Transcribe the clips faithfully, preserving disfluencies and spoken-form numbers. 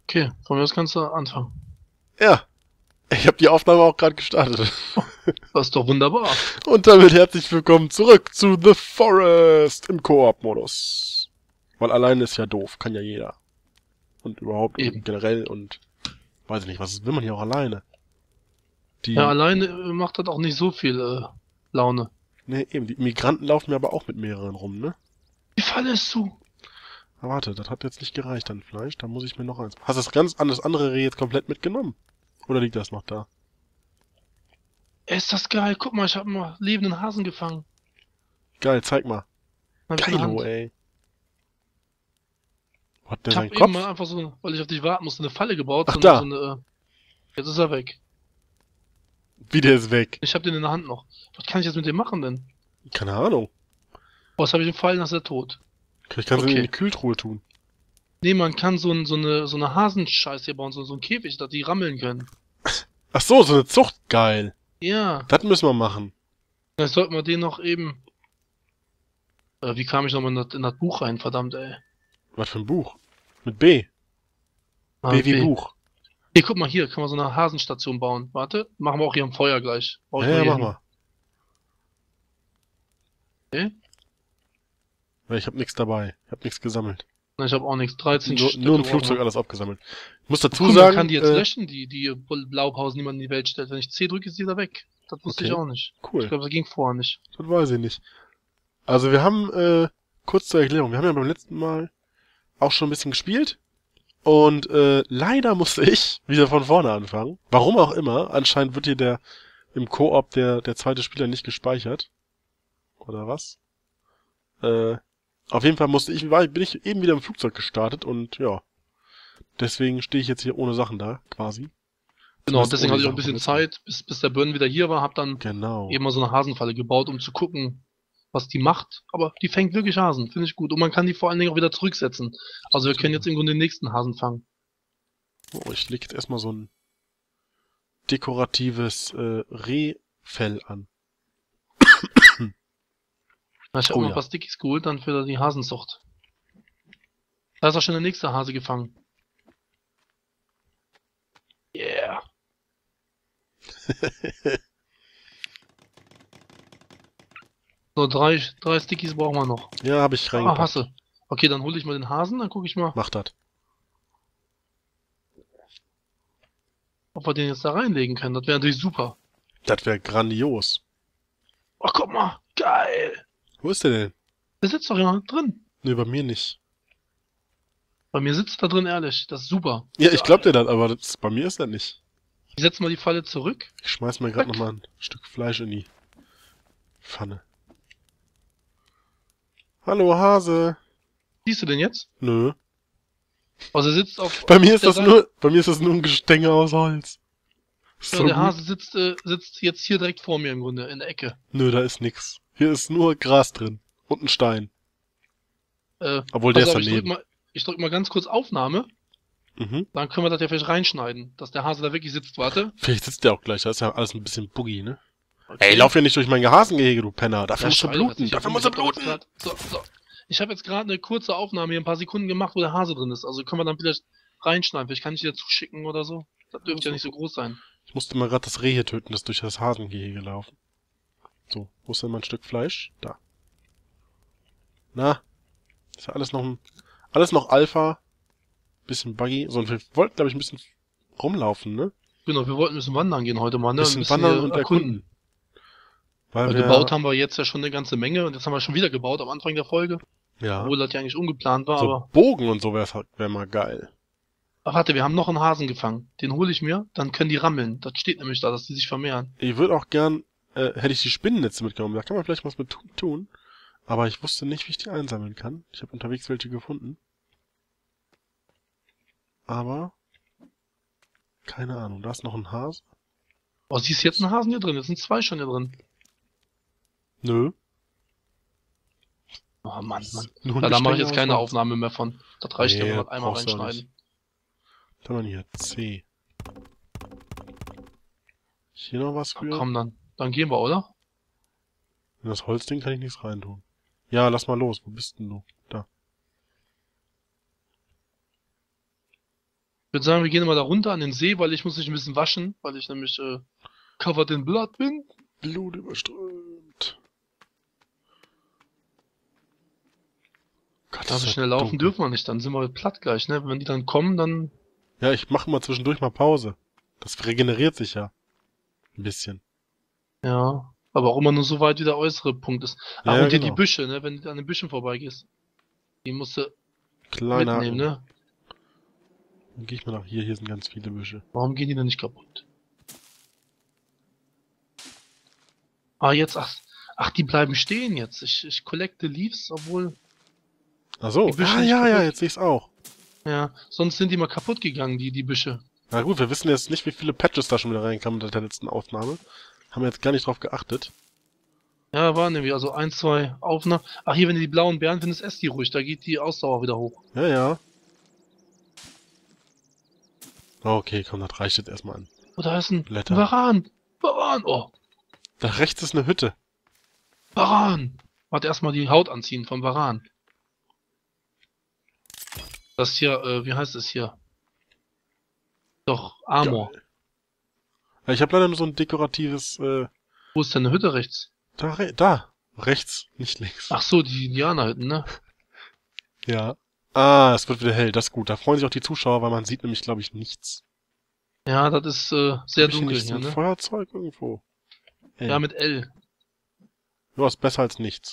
Okay, von mir aus kannst du anfangen. Ja, ich habe die Aufnahme auch gerade gestartet. Das ist doch wunderbar. Und damit herzlich willkommen zurück zu The Forest im Koop-Modus. Weil alleine ist ja doof, kann ja jeder. Und überhaupt Eben. und generell und weiß ich nicht, was will man hier auch alleine? Die, Ja, alleine äh, macht das auch nicht so viel äh, Laune. ne, eben, die Migranten laufen ja aber auch mit mehreren rum, ne? Die Falle ist zu. Aber warte, das hat jetzt nicht gereicht an Fleisch, da muss ich mir noch eins... Hast du das ganz das andere Reh jetzt komplett mitgenommen? Oder liegt das noch da? Ey, ist das geil. Guck mal, ich habe mal lebenden Hasen gefangen. Geil, zeig mal. Hab ich in der Geilo, Hand. ey. Wo hat der Ich seinen habe eben Kopf? mal einfach so, weil ich auf dich warten musste, eine Falle gebaut. Ach, so, da. so eine, äh, jetzt ist er weg. Wie, der ist weg? Ich habe den in der Hand noch. Was kann ich jetzt mit dem machen denn? Keine Ahnung. Oh, was habe ich ihm fallen, ist er tot. Ich kann sie Okay. in die Kühltruhe tun. Nee, man kann so, ein, so eine, so eine Hasenscheiße hier bauen, so, so ein Käfig, dass die rammeln können. Ach so, so eine Zucht, geil. Ja, Das müssen wir machen. vielleicht sollten wir den noch eben... Äh, wie kam ich nochmal in das, in das Buch rein, verdammt, ey. Was für ein Buch? Mit B. Ah, B wie okay. Buch. Hier, guck mal, hier kann man so eine Hasenstation bauen. Warte, machen wir auch hier am Feuer gleich. Bau ich Ja, mal ja, hier mach hin. mal. Okay. Weil ich hab nichts dabei. Ich hab nichts gesammelt. Na, ich habe auch nichts. dreizehn Nur, Stücke nur im brauchen Flugzeug wir. alles abgesammelt. Ich muss dazu Guck, man sagen, kann die jetzt äh, löschen, die, die Blaupausen, die man in die Welt stellt. Wenn ich C drücke, ist die wieder weg. Das wusste ich Okay. auch nicht. Cool. Ich glaube, das ging vorher nicht. Das weiß ich nicht. Also wir haben, äh, kurz zur Erklärung, wir haben ja beim letzten Mal auch schon ein bisschen gespielt. Und äh, leider musste ich wieder von vorne anfangen. Warum auch immer. Anscheinend wird hier der im Koop der, der zweite Spieler nicht gespeichert. Oder was? Äh, auf jeden Fall musste ich, war, bin ich eben wieder im Flugzeug gestartet und ja. Deswegen stehe ich jetzt hier ohne Sachen da, quasi. Genau, Zumindest deswegen ohne hatte ich auch ein Sachen bisschen vom letzten Zeit, bis, bis der Burn wieder hier war. Hab dann Mal. Genau. eben mal so eine Hasenfalle gebaut, um zu gucken, was die macht. Aber die fängt wirklich Hasen, finde ich gut. Und man kann die vor allen Dingen auch wieder zurücksetzen. Also wir können jetzt im Grunde den nächsten Hasen fangen. Oh, ich lege jetzt erstmal so ein dekoratives äh, Rehfell an. Ich habe Oh mal ja. ein paar Stickies geholt, dann für die Hasenzucht. Da ist auch schon der nächste Hase gefangen. Yeah. So, drei, drei Stickies brauchen wir noch. Ja, habe ich Ah, reingepackt. hasse. Okay, dann hole ich mal den Hasen, dann gucke ich mal, Mach das. ob wir den jetzt da reinlegen können. Das wäre natürlich super. Das wäre grandios. Ach, guck mal. Geil. Wo ist der denn? Der sitzt doch immer drin. Nee, bei mir nicht. Bei mir sitzt da drin, ehrlich. Das ist super. Ja, ich glaub dir das, aber das, bei mir ist das nicht. Ich setze mal die Falle zurück. Ich schmeiß mir gerade Zack. nochmal ein Stück Fleisch in die Pfanne. Hallo, Hase. Siehst du den jetzt? Nö. Also er sitzt auf... Bei mir auf ist der das Seite- nur, bei mir ist das nur ein Gestänge aus Holz. Ist Ja, so der gut. Hase sitzt, äh, sitzt jetzt hier direkt vor mir im Grunde, in der Ecke. Nö, da ist nix. Hier ist nur Gras drin. Und ein Stein. Äh, Obwohl, der pass ist auf, ich drück daneben. mal, ich drück mal ganz kurz Aufnahme. Mhm. Dann können wir das ja vielleicht reinschneiden, dass der Hase da wirklich sitzt. Warte. Vielleicht sitzt der auch gleich. Da ist ja alles ein bisschen buggy, ne? Okay. Ey, lauf ja nicht durch mein Hasengehege, du Penner. Dafür Ja, musst du scheiße, bluten. ich hab- Dafür ich musst du hab doch jetzt bluten. grad- So, so. Ich habe jetzt gerade eine kurze Aufnahme hier, ein paar Sekunden gemacht, wo der Hase drin ist. Also können wir dann vielleicht reinschneiden. Vielleicht kann ich dir zuschicken oder so. Das dürfte ja nicht so groß sein. Ich musste mal gerade das Reh hier töten, das durch das Hasengehege laufen. So, wo ist denn mein Stück Fleisch? Da. Na? Ist ja alles noch ein, alles noch Alpha. Bisschen buggy. So, und wir wollten, glaube ich, ein bisschen rumlaufen, ne? Genau, wir wollten ein bisschen wandern gehen heute mal, Ein ne? bisschen wandern hier und erkunden. Weil Weil wir, gebaut haben wir jetzt ja schon eine ganze Menge und jetzt haben wir schon wieder gebaut am Anfang der Folge. ja, Obwohl das ja eigentlich ungeplant war, so aber. Bogen und so wär's halt, wär mal geil. Ach, warte, wir haben noch einen Hasen gefangen. Den hole ich mir, dann können die rammeln. Das steht nämlich da, dass die sich vermehren. Ich würde auch gern, äh, hätte ich die Spinnennetze mitgenommen. Da kann man vielleicht was mit tu- tun. Aber ich wusste nicht, wie ich die einsammeln kann. Ich habe unterwegs welche gefunden. Aber keine Ahnung. Da ist noch ein Hase. Oh, siehst du jetzt einen Hasen hier drin? Jetzt sind zwei schon hier drin. Nö. Oh Mann, Mann. Nur ein Ja, da mache ich Gestänge jetzt keine aus Holz. Aufnahme mehr von. Das reicht ja, Nee, wenn wir das einmal brauchst du auch reinschneiden. Was haben wir denn hier? C. Ist hier noch was Ach, für? komm dann. Dann gehen wir, oder? In das Holzding kann ich nichts reintun. Ja, lass mal los. Wo bist denn du? Da. Ich würde sagen, wir gehen mal da runter an den See, weil ich muss mich ein bisschen waschen, weil ich nämlich äh, covered in blood bin. Blut überströmt. Gott, Da ist so das schnell laufen dunkel. dürfen wir nicht, dann sind wir platt gleich, ne? Wenn die dann kommen, dann... Ja, ich mache mal zwischendurch mal Pause. Das regeneriert sich ja. Ein bisschen. Ja, aber auch immer nur so weit, wie der äußere Punkt ist. Ach, Ja, und hier die genau. Büsche, ne? Wenn du an den Büschen vorbeigehst. Die musst du Kleiner mitnehmen, Haken. ne? Dann gehe ich mal nach hier. Hier sind ganz viele Büsche. Warum gehen die denn nicht kaputt? Ah, jetzt, ach, ach, die bleiben stehen jetzt. Ich, ich collecte Leaves, obwohl, Ach so. Die Büsche Ah, nicht ja, ja, kaputt. jetzt sehe ich's auch. ja, sonst sind die mal kaputt gegangen, die, die Büsche. Na gut, wir wissen jetzt nicht, wie viele Patches da schon wieder reinkamen mit der letzten Aufnahme. Haben wir jetzt gar nicht drauf geachtet. Ja, waren nämlich, also ein, zwei Aufnahmen. Ach, hier, wenn du die blauen Beeren findest, ess die ruhig, da geht die Ausdauer wieder hoch. Ja, ja. Okay, komm, das reicht jetzt erstmal an. Oh, da ist ein Blätter. Varan! Varan! Oh, Da rechts ist eine Hütte. Varan! Warte, erstmal die Haut anziehen vom Varan. Das hier, äh, wie heißt es hier? Doch, Armor. Geil. Ja, ich habe leider nur so ein dekoratives, äh, Wo ist denn eine Hütte rechts? da, re da. Rechts, nicht links. Ach so, die Indianerhütten, ne? Ja. Ah, es wird wieder hell, das ist gut. Da freuen sich auch die Zuschauer, weil man sieht nämlich, glaube ich, nichts. Ja, das ist äh, sehr Hab ich hier dunkel nicht so hier, ein ne? Feuerzeug irgendwo? Ey. Ja, mit L. Ja, ist besser als nichts.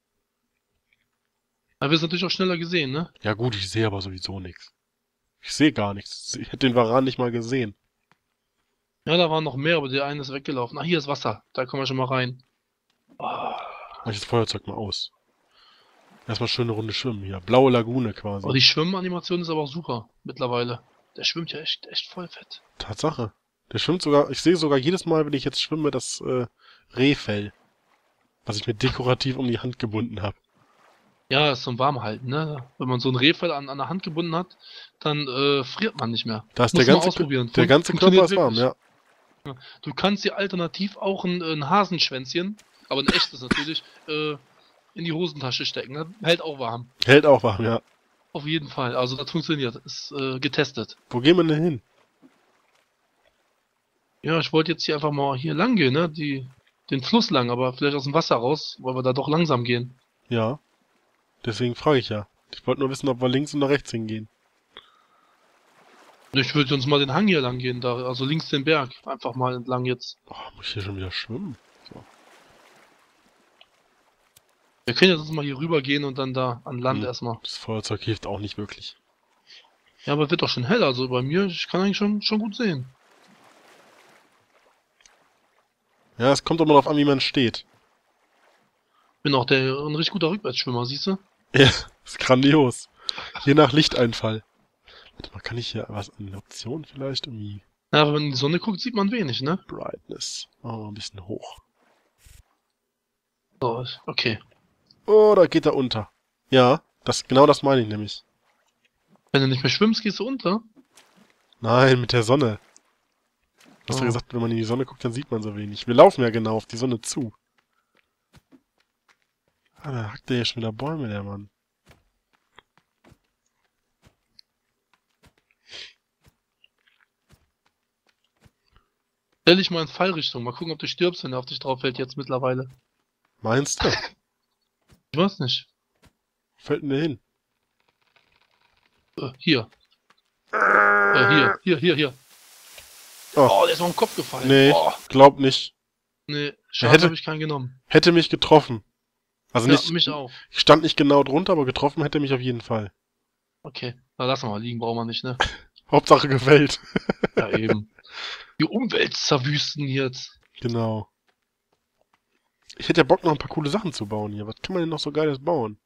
Aber wir sind natürlich auch schneller gesehen, ne? Ja gut, ich sehe aber sowieso nichts. Ich sehe gar nichts. Ich hätte den Varan nicht mal gesehen. Ja, da waren noch mehr, aber der eine ist weggelaufen. Ah, hier ist Wasser. Da kommen wir schon mal rein. Oh, Mach ich das Feuerzeug mal aus. Erstmal schöne Runde schwimmen hier. Blaue Lagune quasi. oh, die Schwimmanimation ist aber auch super mittlerweile. Der schwimmt ja echt, echt voll fett. Tatsache. Der schwimmt sogar, ich sehe sogar jedes Mal, wenn ich jetzt schwimme, das äh, Rehfell. Was ich mir dekorativ um die Hand gebunden habe. Ja, ist zum Warmhalten, ne? Wenn man so ein Rehfell an, an der Hand gebunden hat, dann äh, friert man nicht mehr. Da ist Muss der man ganze, ausprobieren. der Fun- ganze Körper funktioniert ist warm, wirklich. ja. Du kannst dir alternativ auch ein, ein Hasenschwänzchen, aber ein echtes natürlich, äh, in die Hosentasche stecken. Ne? Hält auch warm. Hält auch warm, ja. Auf jeden Fall. Also das funktioniert. Ist äh, getestet. Wo gehen wir denn hin? Ja, ich wollte jetzt hier einfach mal hier lang gehen, ne? Die, den Fluss lang, aber vielleicht aus dem Wasser raus, weil wir da doch langsam gehen. Ja. Deswegen frage ich ja. Ich wollte nur wissen, ob wir links oder rechts hingehen. Ich würde uns mal den Hang hier lang gehen, da, also links den Berg. Einfach mal entlang jetzt. Oh, muss ich hier schon wieder schwimmen? So. Wir können jetzt mal hier rüber gehen und dann da an Land Hm. erstmal. Das Feuerzeug hilft auch nicht wirklich. Ja, aber wird doch schon hell, also bei mir, ich kann eigentlich schon, schon gut sehen. Ja, es kommt immer darauf an, wie man steht. Bin auch der ein richtig guter Rückwärtsschwimmer, siehst du? Ja, ist grandios. Je nach Lichteinfall. Warte mal, kann ich hier was an Optionen vielleicht irgendwie? Ja, aber wenn man in die Sonne guckt, sieht man wenig, ne? Brightness. Oh, ein bisschen hoch. So, okay. Oh, da geht er unter. Ja, das, genau das meine ich nämlich. Wenn du nicht mehr schwimmst, gehst du unter? Nein, mit der Sonne. Du hast ja Oh. gesagt, wenn man in die Sonne guckt, dann sieht man so wenig. Wir laufen ja genau auf die Sonne zu. Ah, da hackt der hier schon wieder Bäume, der Mann. Stell dich mal in Fallrichtung, mal gucken, ob du stirbst, wenn er auf dich drauf fällt jetzt mittlerweile. Meinst du? Ich weiß nicht. Wo fällt denn der hin? Äh, hier. Äh, hier, hier, hier, hier. Oh. Oh, der ist auf den Kopf gefallen. Nee, Oh, glaub nicht. nee, Er Schaden hätte- habe ich keinen genommen. Hätte mich getroffen. Also Ja, nicht, mich auch. ich stand nicht genau drunter, aber getroffen hätte mich auf jeden Fall. Okay, na lass mal liegen, brauchen wir nicht, ne? Hauptsache gefällt. Ja, eben. Die Umwelt zerwüsten jetzt. Genau. Ich hätte ja Bock, noch ein paar coole Sachen zu bauen hier. Was kann man denn noch so Geiles bauen?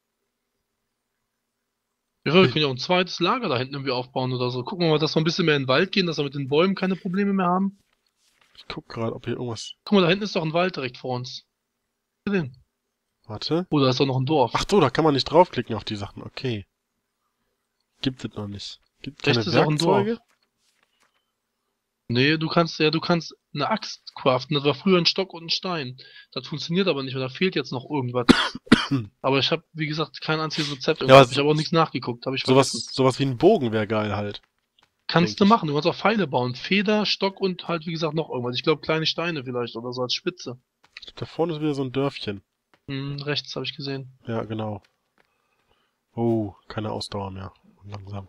Ja, wir können ja auch ein zweites Lager da hinten irgendwie aufbauen oder so. Gucken wir mal, dass wir ein bisschen mehr in den Wald gehen, dass wir mit den Bäumen keine Probleme mehr haben. Ich guck gerade, ob hier irgendwas... Guck mal, da hinten ist doch ein Wald direkt vor uns. Was ist denn? Warte. Oh, da ist doch noch ein Dorf. Ach so, da kann man nicht draufklicken auf die Sachen. Okay. Gibt es noch nicht. Gibt keine Rechts ist auch ein Dorf. Werkzeuge? Nee, du kannst ja, du kannst eine Axt craften. Das war früher ein Stock und ein Stein. Das funktioniert aber nicht, weil da fehlt jetzt noch irgendwas. Aber ich habe, wie gesagt, kein einziges Rezept. Ja, was- ich habe auch nichts nachgeguckt. Habe ich Sowas, vergessen. sowas wie ein Bogen wäre geil halt. Kannst denk du ich. machen, du kannst auch Pfeile bauen. Feder, Stock und halt, wie gesagt, noch irgendwas. Ich glaube, kleine Steine vielleicht oder so als Spitze. Da vorne ist wieder so ein Dörfchen. Hm, rechts habe ich gesehen. Ja, genau. Oh, keine Ausdauer mehr. Langsam.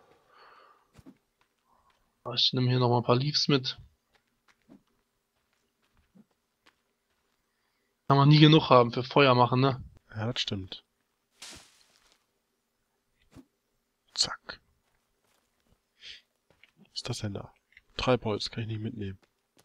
Ah, ich nehme hier nochmal ein paar Leaves mit. Kann man nie genug haben für Feuer machen, ne? Ja, das stimmt. Zack. Was ist das denn da? Treibholz kann ich nicht mitnehmen.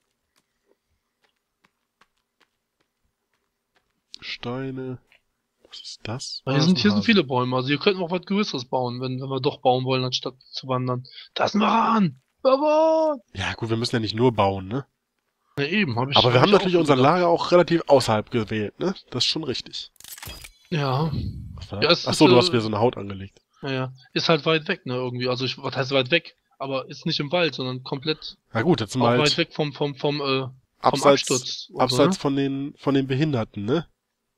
Steine. Was ist das? Aber Ah, hier das ist sind, ein hier sind Hase. viele Bäume, also hier könnten wir auch was Größeres bauen, wenn, wenn wir doch bauen wollen, anstatt zu wandern. Da ist ein Varan! Varan! Ja, gut, wir müssen ja nicht nur bauen, ne? Ja, eben, habe ich Aber wir hab haben ich auch natürlich so unser gedacht. Lager auch relativ außerhalb gewählt, ne? Das ist schon richtig. Ja. Was war Ja, das? es Ach ist, so, du hast äh, wieder so eine Haut angelegt. ja, ja. Ist halt weit weg, ne, irgendwie. Also, ich, was heißt weit weg? Aber ist nicht im Wald, sondern komplett Na gut, jetzt sind wir auch weit halt weg vom, vom, vom, äh, vom abseits, Absturz. Und so, abseits ne? von den, von den Behinderten, ne?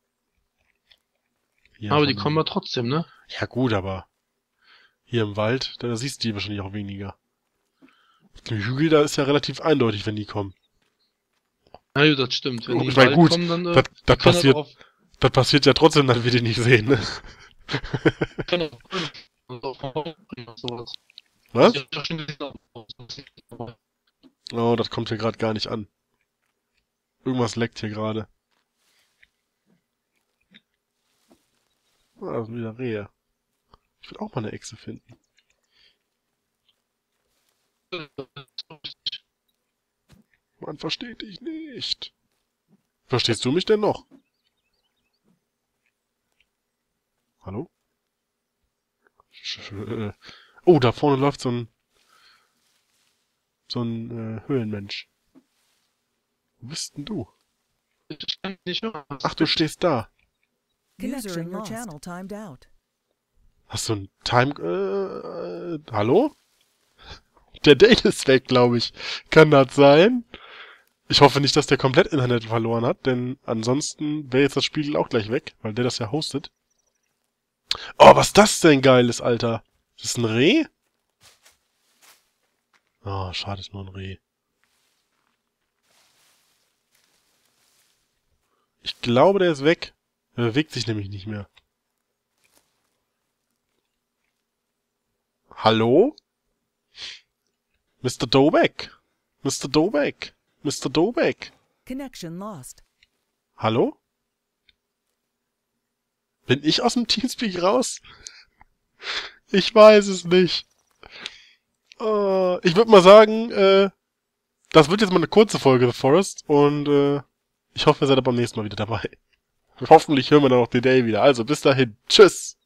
Hier Aber von die den- kommen ja trotzdem, ne? Ja gut, aber hier im Wald, da siehst du die wahrscheinlich auch weniger. Auf dem Hügel, da ist ja relativ eindeutig, wenn die kommen. Ja, gut, das stimmt. Wenn Oh, die ich im mein, Wald gut, kommen, dann, äh, das- die das können passiert- halt auch auf, Das passiert ja trotzdem, dass wir die nicht sehen, ne? können auch auf und sowas. Was? Ich hab schon gesehen, Oh, das kommt hier gerade gar nicht an. Irgendwas leckt hier gerade. Ah, da sind wieder Rehe. Ich will auch mal eine Echse finden. Man versteht dich nicht. Verstehst du mich denn noch? Hallo? Sch- Oh, da vorne läuft so ein so ein äh, Höhlenmensch. Wo bist denn du? Ich kann nicht hören. Ach, du stehst da. User in your channel timed out. Hast du ein Time... Äh, äh, hallo? Der Date ist weg, glaube ich. Kann das sein? Ich hoffe nicht, dass der komplett Internet verloren hat, denn ansonsten wäre jetzt das Spiel auch gleich weg, weil der das ja hostet. Oh, was das denn geiles, Alter? Ist das ein Reh? Oh, schade, ist nur ein Reh. Ich glaube, der ist weg. Er bewegt sich nämlich nicht mehr. Hallo? Mister Dobeck? Mister Dobeck? Mister Dobeck? Connection lost. Hallo? Bin ich aus dem Teamspeak raus? Ich weiß es nicht. Äh, ich würde mal sagen, äh, das wird jetzt mal eine kurze Folge The Forest und äh, ich hoffe, ihr seid beim nächsten Mal wieder dabei. Hoffentlich hören wir dann auch den Day wieder. Also bis dahin. Tschüss.